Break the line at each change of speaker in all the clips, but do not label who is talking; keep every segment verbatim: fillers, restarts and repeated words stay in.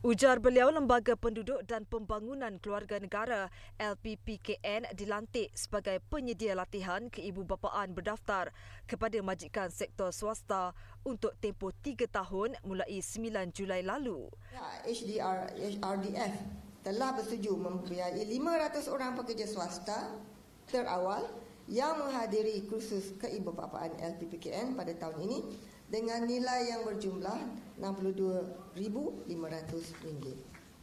Ujar beliau, Lembaga Penduduk dan Pembangunan Keluarga Negara L P P K N dilantik sebagai penyedia latihan keibubapaan berdaftar kepada majikan sektor swasta untuk tempoh tiga tahun mulai sembilan Julai lalu.
H D R D F telah bersetuju membiayai lima ratus orang pekerja swasta terawal yang menghadiri kursus keibubapaan L P P K N pada tahun ini dengan nilai yang berjumlah enam puluh dua ribu lima ratus ringgit.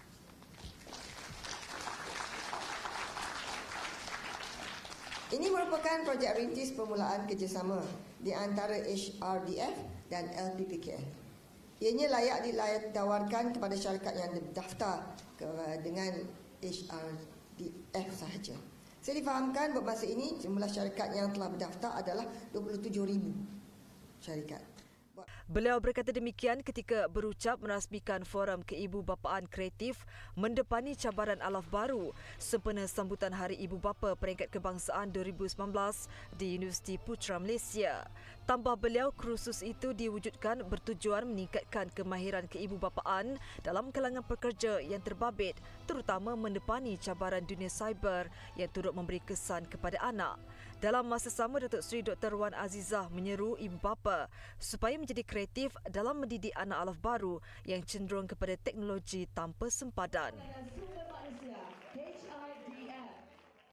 Ini merupakan projek rintis permulaan kerjasama di antara H R D F dan L P P K N. Ianya layak ditawarkan kepada syarikat yang berdaftar dengan H R D F sahaja. Saya difahamkan bermasa ini jumlah syarikat yang telah berdaftar adalah dua puluh tujuh ribu syarikat.
Beliau berkata demikian ketika berucap merasmikan Forum Keibubapaan Kreatif mendepani cabaran alaf baru sempena sambutan Hari Ibu Bapa Peringkat Kebangsaan dua ribu sembilan belas di Universiti Putra Malaysia. Tambah beliau, kursus itu diwujudkan bertujuan meningkatkan kemahiran keibubapaan dalam kalangan pekerja yang terbabit, terutama mendepani cabaran dunia cyber yang turut memberi kesan kepada anak. Dalam masa sama, Datuk Seri Doktor Wan Azizah menyeru ibu bapa supaya menjadi kreatif dalam mendidik anak alaf baru yang cenderung kepada teknologi tanpa sempadan.